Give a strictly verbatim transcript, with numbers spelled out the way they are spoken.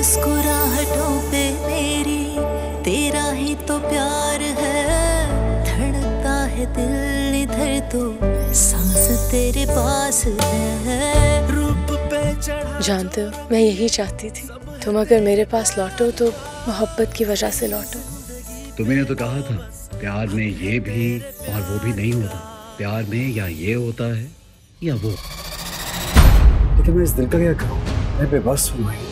मुस्कुराहटों पे मेरी तेरा ही तो प्यार है, धड़कता है दिल इधर तो सांस तेरे पास है। रूप पे चढ़ा जानते हो मैं यही चाहती थी, तुम अगर मेरे पास लौटो तो मोहब्बत की वजह से लौटो। तुम्हें तो कहा था प्यार में ये भी और वो भी नहीं होता, प्यार में या ये होता है या वो। लेकिन मैं इस दिल का क्या करूं, मैं बेबस हूं।